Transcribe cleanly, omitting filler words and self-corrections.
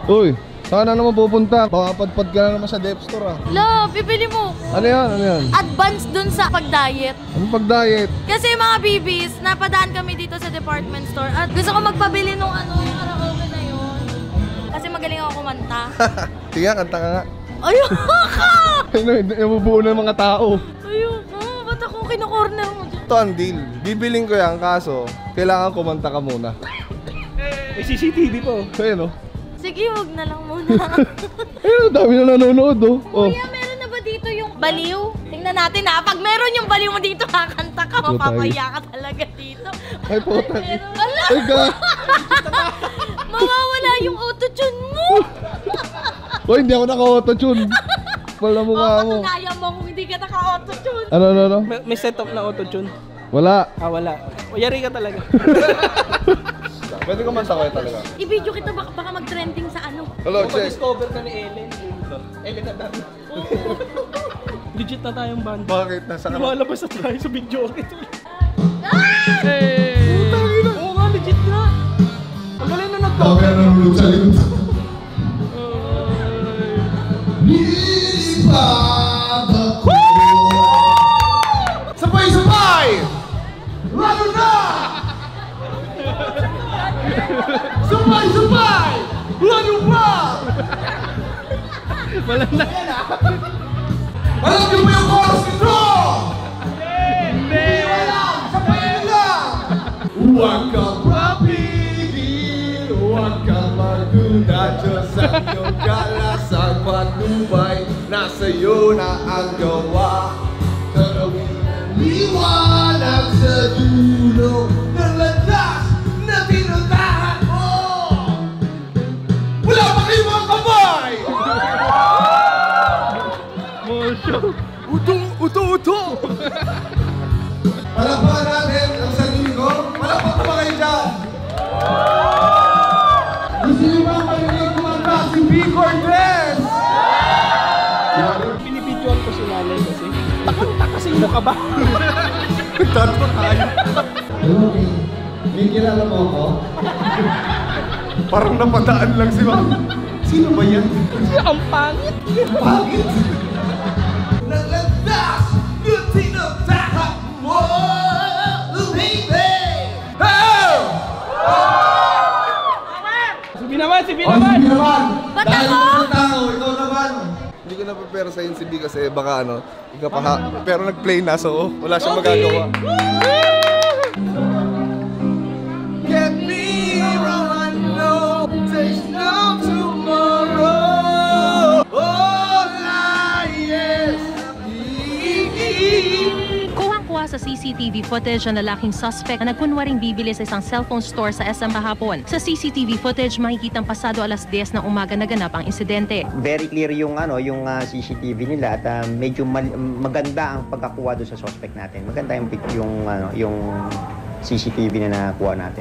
Uy, saan na naman pupunta? Makapadpad ka na naman sa dep store ah. Love, bibili mo. Ano yan? Ano yan? Advance dun sa pag-diet. Anong pag-diet? Kasi mga bibis, napadaan kami dito sa department store at gusto ko magpabili nung yung karaoke na yun. Kasi magaling ako kumanta. Sige, kanta ka nga. Ayoko! Nabubuo na ng mga tao. Ayoko, ba't ako kino-corner mo dyan? Ito ang deal. Bibiling ko yan, kaso kailangan kumanta ka muna. May CCTV po. Ayun o. Sige, wag na lang muna. Ayun, dami na nanonood o. Kuya, meron na ba dito yung Baliw? Tingnan natin ha, pag meron yung Baliw mo dito, kakanta ka, mapapaya ka talaga dito. Ay, puta. Ala! Ay, ga. Mawawala yung autotune mo. Uy, hindi ako naka-autotune. Wala mukha mo. Patunayan mo kung hindi ka naka-autotune. Ano? May setup na autotune. Wala. Ah, wala. Yari ka talaga. Pwede ko masakay talaga. I-video kita baka mag-trending sa ano. Hello, check. Discover ka ni Ellen. Ellen na dami. Legit na tayong band. Bakit? Nasa ka? Lumalabas na tayo sa video. Hey! Oo nga, legit na. Ang galing na Dami na nanonood sa likod. Sabay! Lalo na! Sabay! Lalo na! Wala na. Alam niyo ba yung chorus nito? Hindi! Sabayin lang! Huwag kang papigil, huwag kang magduda, Diyos ang iyong kalasang patnubay, nasa'yo na ang gawa. Tarawin ang liwanag sa dulo ng landas na tinuntahan mo. Wala pa kayo mga kamay! Uto! Palakpakan natin ang sarili ko. Palakpakan pa kayo dyan. Gusto niyo ba marinig kumanta si Viy Cortez? Pinipidyoan ko si Lalay kasi. Takasing mo ka ba? Nagtato tayo. Hello, may kilala mo ako? Parang napadaan lang si Ma'am. Sino ba yan? Ang pangit! Pangit? Naglandas! Tinatahan mo! Baby! Hey! Si Binaman! Si Binaman! Ba't Dahil ako? ng tao, ikaw naman! Hindi ko na-prepare sa si B kasi baka ikapaha. Pero nag-play na so wala siyang magagawa. Get me wrong, I know there's no tomorrow. All I is Kuhang-kuha sa CCTV footage ang lalaking suspect na nagkunwaring bibili sa isang cellphone store sa SM kahapon. Sa CCTV footage, makikitang pasado alas 10 ng umaga naganap ang insidente. Very clear yung CCTV nila at medyo maganda ang pagkakuha doon sa suspect natin. Maganda yung CCTV na nakuha natin.